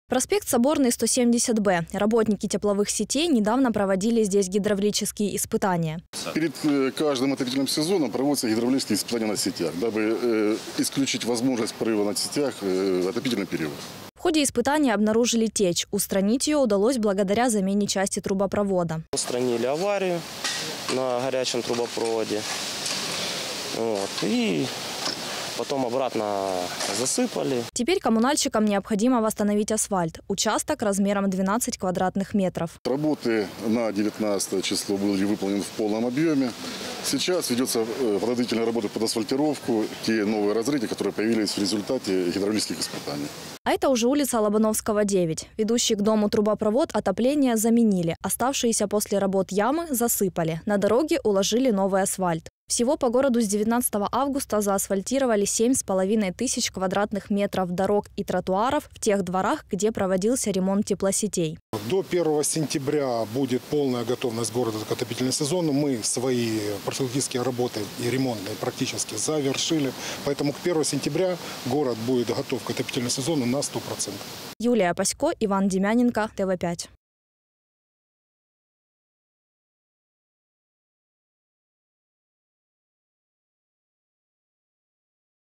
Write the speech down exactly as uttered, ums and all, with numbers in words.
Проспект Соборный, сто семьдесят Б. Работники тепловых сетей недавно проводили здесь гидравлические испытания. Перед каждым отопительным сезоном проводятся гидравлические испытания на сетях, дабы э, исключить возможность прорыва на сетях э, в отопительный период. В ходе испытаний обнаружили течь. Устранить ее удалось благодаря замене части трубопровода. Устранили аварию на горячем трубопроводе. Вот. И потом обратно засыпали. Теперь коммунальщикам необходимо восстановить асфальт. Участок размером двенадцать квадратных метров. Работы на девятнадцатое число были выполнены в полном объеме. Сейчас ведется подготовительная работа под асфальтировку, те новые разрыты, которые появились в результате гидравлических испытаний. А это уже улица Лобановского, девять. Ведущий к дому трубопровод отопления заменили. Оставшиеся после работ ямы засыпали. На дороге уложили новый асфальт. Всего по городу с девятнадцатого августа заасфальтировали семь с половиной тысяч квадратных метров дорог и тротуаров в тех дворах, где проводился ремонт теплосетей. До первого сентября будет полная готовность города к отопительному сезону. Мы свои профилактические работы и ремонтные практически завершили. Поэтому к первому сентября город будет готов к отопительному сезону на сто процентов. Юлия Пасько, Иван Демяненко, Т В пять.